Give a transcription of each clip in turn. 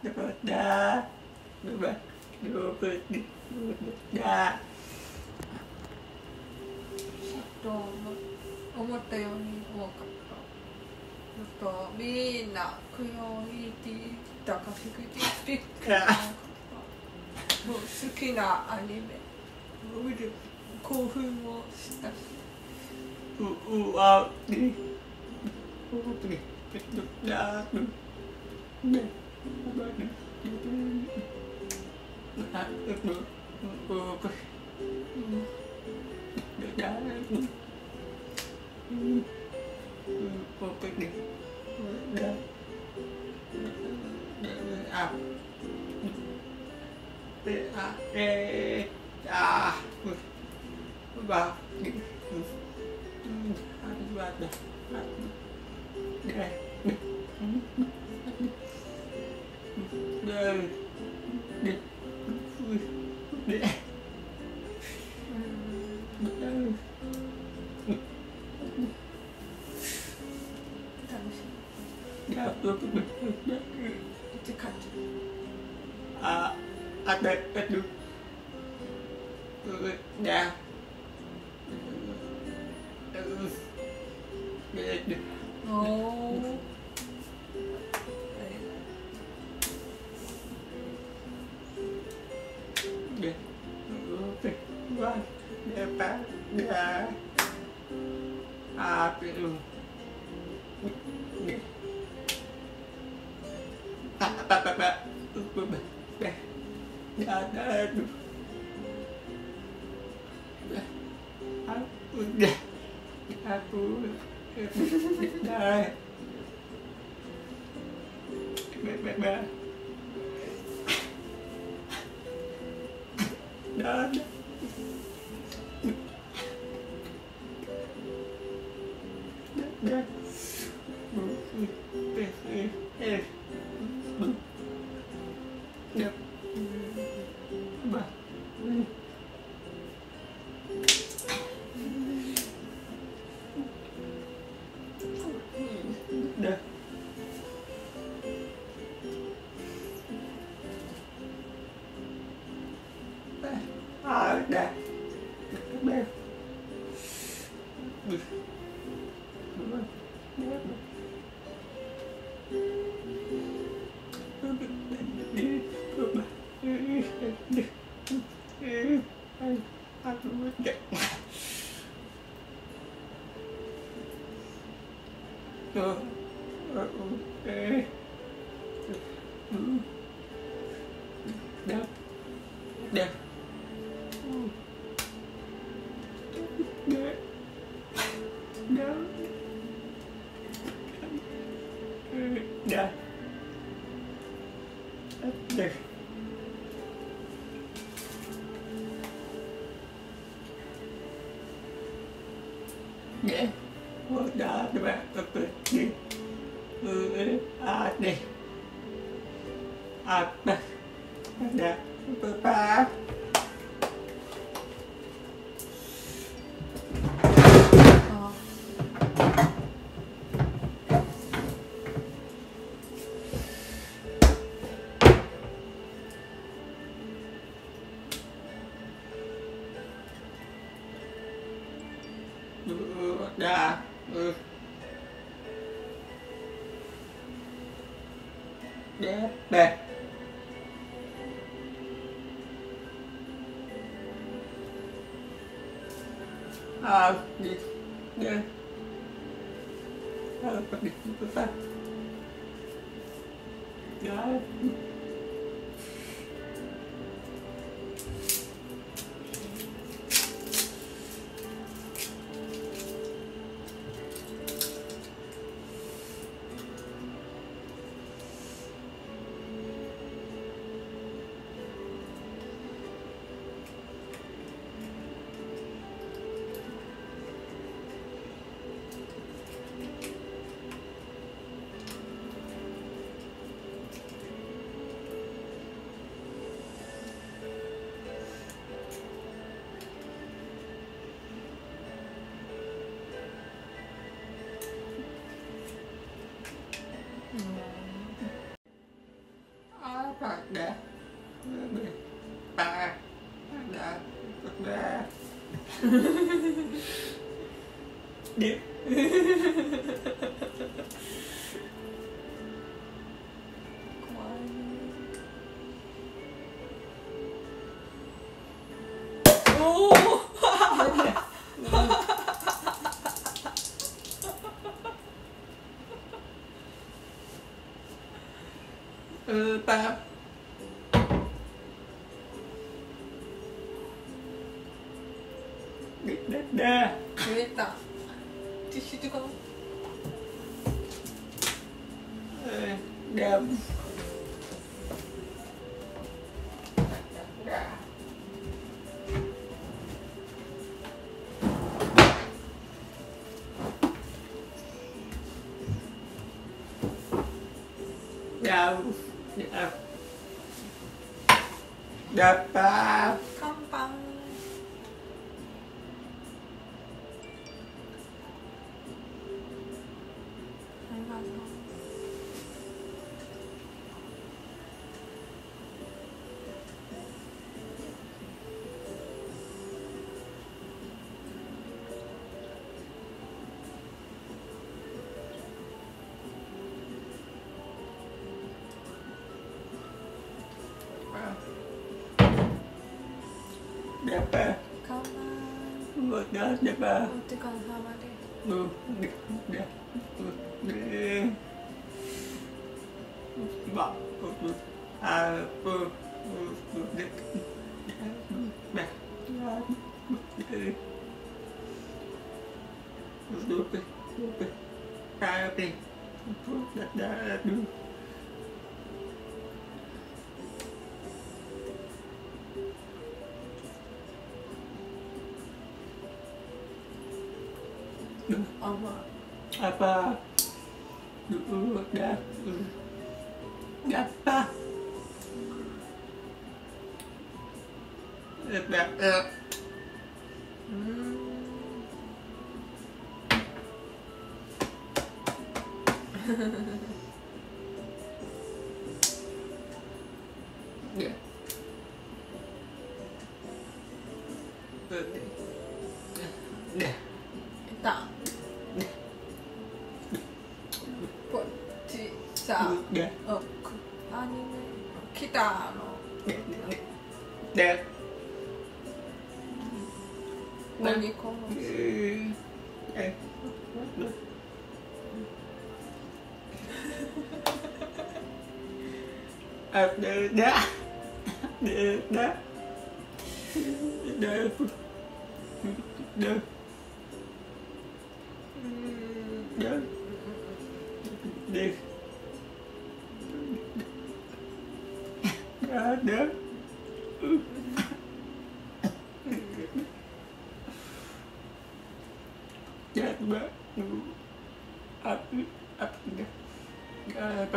だ思ったように多かった。みんなクヨイティダカフィクティピックもう好きなアニメ見る興奮をしたし Dia Paham. Dah. 増えた。ティッシュとかも。 Dah. Dah. Dapat. 乾杯。ありがとう。 Dapat. 乾杯。 Dapat. Dapat. お疲れ様です。 Dah. Bak. Apa? Apa? Dah. Dapat. Dapat. Dah. Dah. いた。こっちさ、 Dah. アニメ来たの。 Dah. 何この。 Dah. Dah. Dah. Dah. Dah. Dah. Dah. Jangan apa apa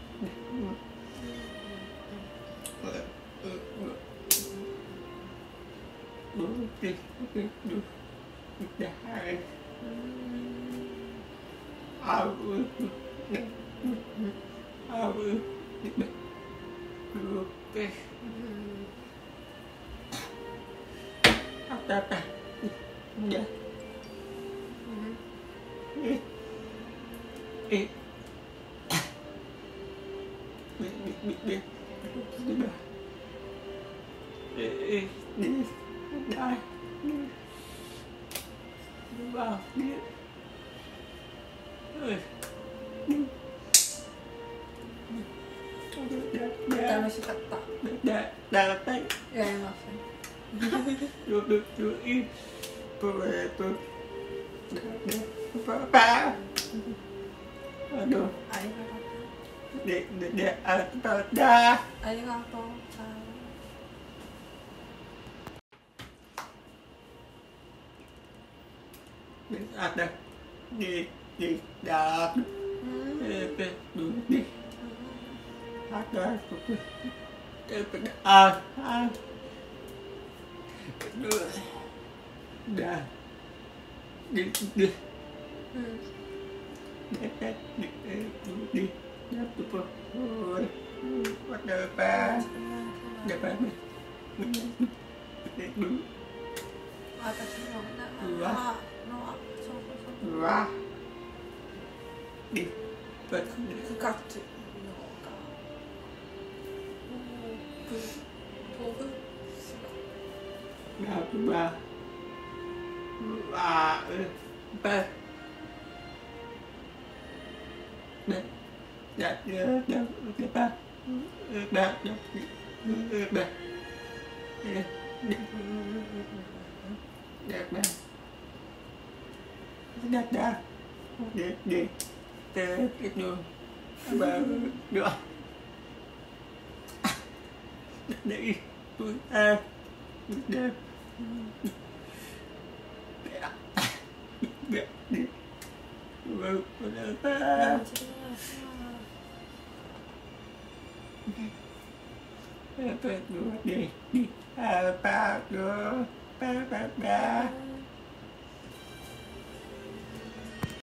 楽しかった。やりません。 Aduh, ありがとう。 dah. ありがとう。 Ada di dah. Di ada dah di 私のうわのそうそうそうわりぶ部活のが飛ぶわわばだだだばだđi tới cái đường và được đi tôi ta được biết đi vâng ta đi đi ba ba ba ba ba